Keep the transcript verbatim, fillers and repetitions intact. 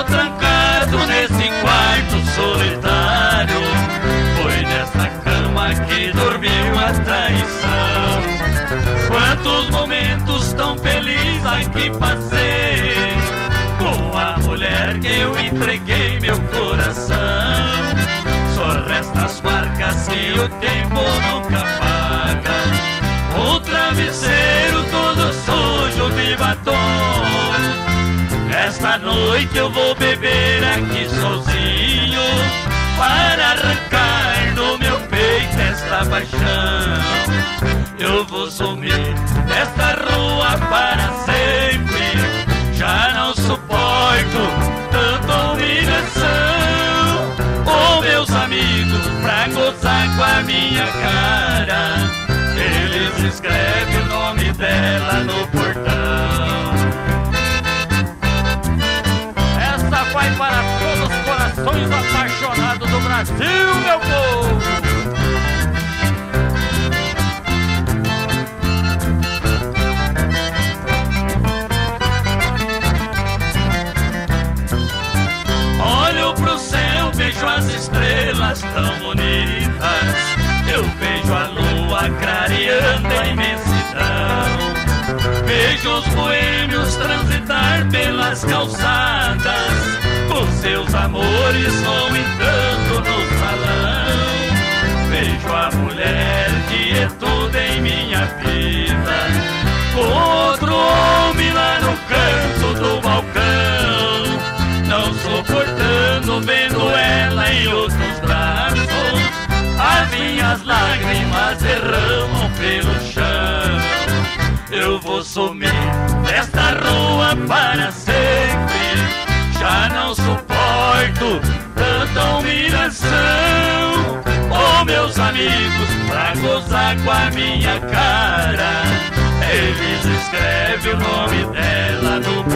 trancado nesse quarto solitário. Foi nessa cama que dormiu a traição. Quantos momentos tão felizes aqui passei com a mulher que eu entreguei meu coração. Só restam as marcas que o tempo nunca apaga. O travesseiro todo sujo de batom. Esta noite eu vou beber aqui sozinho para arrancar do meu peito esta paixão. Eu vou sumir desta rua para sempre. Já não suporto tanta humilhação. Oh, meus amigos, pra gozar com a minha cara, eles escrevem o nome dela no portão. Essa vai para todos os corações apaixonados do Brasil, meu povo. Vejo as estrelas tão bonitas, eu vejo a lua clareando a imensidão. Vejo os boêmios transitar pelas calçadas, os seus amores vão entrando no salão. Vejo a mulher que é tudo em minha vida, com outro homem lá no canto do balcão, não suportando vendo ela em outros braços. As minhas lágrimas derramam pelo chão. Eu vou sumir desta rua para sempre. Já não suporto tanta humilhação. Oh, meus amigos, pra gozar com a minha cara, eles escrevem o nome dela no